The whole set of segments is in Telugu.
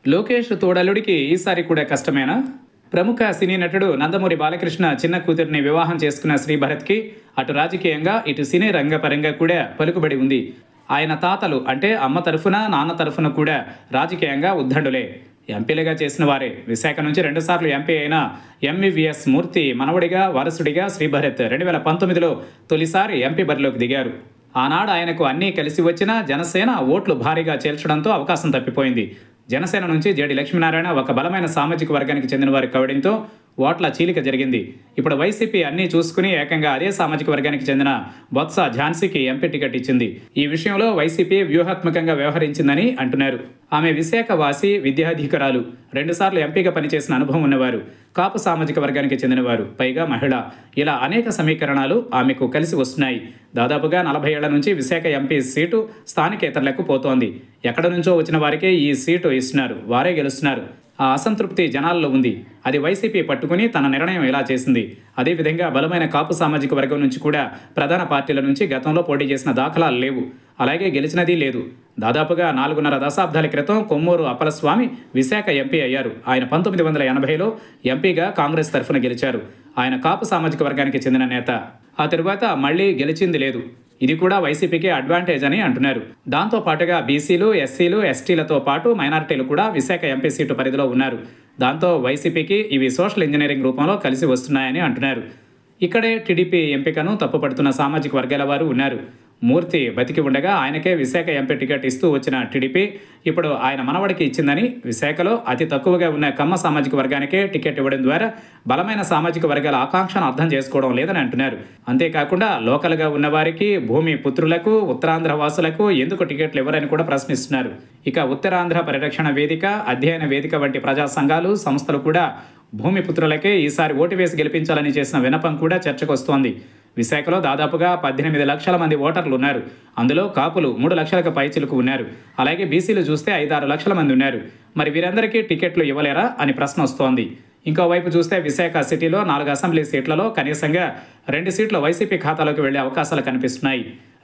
లోకేష్ తోడలుడికి ఈసారి కూడా కష్టమేనా? ప్రముఖ సినీ నటుడు నందమూరి బాలకృష్ణ చిన్న కూతురిని వివాహం చేసుకున్న శ్రీభరత్కి అటు రాజకీయంగా ఇటు సినీ రంగపరంగా కూడా పలుకుబడి ఉంది. ఆయన తాతలు అంటే అమ్మ తరఫున నాన్న తరఫున కూడా రాజకీయంగా ఉద్దండులే. ఎంపీలుగా చేసిన వారే. విశాఖ నుంచి 2 సార్లు ఎంపీ అయిన ఎంవివిఎస్ మూర్తి మనవడిగా వారసుడిగా శ్రీభరత్ 2019లో తొలిసారి ఎంపీ బరిలోకి దిగారు. ఆనాడు ఆయనకు అన్నీ కలిసి వచ్చినా జనసేన ఓట్లు భారీగా చేల్చడంతో అవకాశం తప్పిపోయింది. జనసేన నుంచి జేడి లక్ష్మీనారాయణ ఒక బలమైన సామాజిక వర్గానికి చెందిన వారు కావడంతో ఓట్ల చీలిక జరిగింది. ఇప్పుడు వైసీపీ అన్నీ చూసుకుని ఏకంగా అదే సామాజిక వర్గానికి చెందిన బొత్స ఝాన్సీకి ఎంపీ టికెట్ ఇచ్చింది. ఈ విషయంలో వైసీపీ వ్యూహాత్మకంగా వ్యవహరించిందని అంటున్నారు. ఆమె విశాఖ వాసి, విద్యాధికారాలు, 2 సార్లు ఎంపీగా పనిచేసిన అనుభవం ఉన్నవారు, కాపు సామాజిక వర్గానికి చెందినవారు, పైగా మహిళ. ఇలా అనేక సమీకరణాలు ఆమెకు కలిసి వస్తున్నాయి. దాదాపుగా 40 ఏళ్ల నుంచి విశాఖ ఎంపీ సీటు స్థానికేతరులకు పోతోంది. ఎక్కడి నుంచో వచ్చిన వారికే ఈ సీటు ఇస్తున్నారు, వారే గెలుస్తున్నారు. ఆ అసంతృప్తి జనాల్లో ఉంది. అది వైసీపీ పట్టుకుని తన నిర్ణయం ఇలా చేసింది. అదేవిధంగా బలమైన కాపు సామాజిక వర్గం నుంచి కూడా ప్రధాన పార్టీల నుంచి గతంలో పోటీ చేసిన దాఖలాలు లేవు. అలాగే గెలిచినది లేదు. దాదాపుగా 4.5 దశాబ్దాల క్రితం కొమ్మూరు అప్పలస్వామి విశాఖ ఎంపీ అయ్యారు. ఆయన 1980లో ఎంపీగా కాంగ్రెస్ తరఫున గెలిచారు. ఆయన కాపు సామాజిక వర్గానికి చెందిన నేత. ఆ తరువాత మళ్లీ గెలిచింది లేదు. ఇది కూడా వైసీపీకి అడ్వాంటేజ్ అని అంటున్నారు. దాంతో పాటుగా బీసీలు, ఎస్సీలు, ఎస్టీలతో పాటు మైనారిటీలు కూడా విశాఖ ఎంపీ సీటు పరిధిలో ఉన్నారు. దాంతో వైసీపీకి ఇవి సోషల్ ఇంజనీరింగ్ రూపంలో కలిసి వస్తున్నాయని అంటున్నారు. ఇక్కడే టీడీపీ ఎంపికను తప్పుపడుతున్న సామాజిక వర్గాల వారు ఉన్నారు. మూర్తి బతికి ఉండగా ఆయనకే విశాఖ ఎంపీ టికెట్ ఇస్తూ వచ్చిన టీడీపీ ఇప్పుడు ఆయన మనవడికి ఇచ్చిందని, విశాఖలో అతి తక్కువగా ఉన్న కమ్మ సామాజిక వర్గానికే టికెట్ ఇవ్వడం ద్వారా బలమైన సామాజిక వర్గాల ఆకాంక్షను అర్థం చేసుకోవడం లేదని అంటున్నారు. అంతేకాకుండా లోకల్గా ఉన్న వారికి, భూమి పుత్రులకు, ఉత్తరాంధ్ర వాసులకు ఎందుకు టికెట్లు ఇవ్వరని కూడా ప్రశ్నిస్తున్నారు. ఇక ఉత్తరాంధ్ర పరిరక్షణ వేదిక, అధ్యయన వేదిక వంటి ప్రజా సంఘాలు, సంస్థలు కూడా భూమిపుత్రులకే ఈసారి ఓటు వేసి గెలిపించాలని చేసిన విన్నపం కూడా చర్చకు వస్తోంది. విశాఖలో దాదాపుగా 18 లక్షల మంది ఓటర్లు ఉన్నారు. అందులో కాపులు 3 లక్షలకు పైచిలుకు ఉన్నారు. అలాగే బీసీలు చూస్తే 5-6 లక్షల మంది ఉన్నారు. మరి వీరందరికీ టికెట్లు ఇవ్వలేరా అని ప్రశ్న వస్తోంది. ఇంకోవైపు చూస్తే విశాఖ సిటీలో 4 అసెంబ్లీ సీట్లలో కనీసంగా 2 సీట్లు వైసీపీ ఖాతాలోకి వెళ్లే అవకాశాలు కనిపిస్తున్నాయి.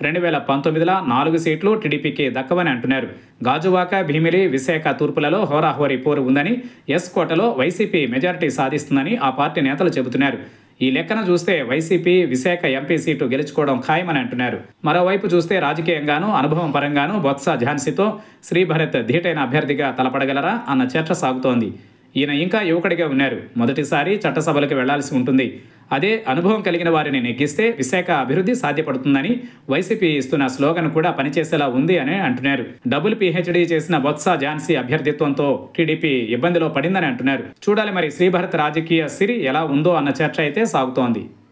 2019లో 4 సీట్లు టీడీపీకి దక్కవని అంటున్నారు. గాజువాక, భీమిలి, విశాఖ తూర్పులలో హోరాహోరీ పోరు ఉందని, ఎస్ కోటలో వైసీపీ మెజారిటీ సాధిస్తుందని ఆ పార్టీ నేతలు చెబుతున్నారు. ఈ లెక్కన చూస్తే వైసీపీ విశాఖ ఎంపీ సీటు గెలుచుకోవడం ఖాయమని అంటున్నారు. మరోవైపు చూస్తే రాజకీయంగానూ అనుభవం పరంగానూ బొత్స ఝాన్సీతో శ్రీభరత్ ధీటైన అభ్యర్థిగా తలపడగలరా అన్న చర్చ సాగుతోంది. ఈయన ఇంకా యువకుడిగా ఉన్నారు. మొదటిసారి చట్టసభలకు వెళ్లాల్సి ఉంటుంది. అదే అనుభవం కలిగిన వారిని నెగ్గిస్తే విశాఖ అభివృద్ధి సాధ్యపడుతుందని వైసీపీ ఇస్తున్న స్లోగన్ కూడా పనిచేసేలా ఉంది అని అంటున్నారు. డబుల్ పీహెచ్డీ చేసిన బొత్స ఝాన్సీ అభ్యర్థిత్వంతో టీడీపీ ఇబ్బందిలో పడిందని అంటున్నారు. చూడాలి మరి శ్రీభరత్ రాజకీయ సిరి ఎలా ఉందో అన్న చర్చ అయితే సాగుతోంది.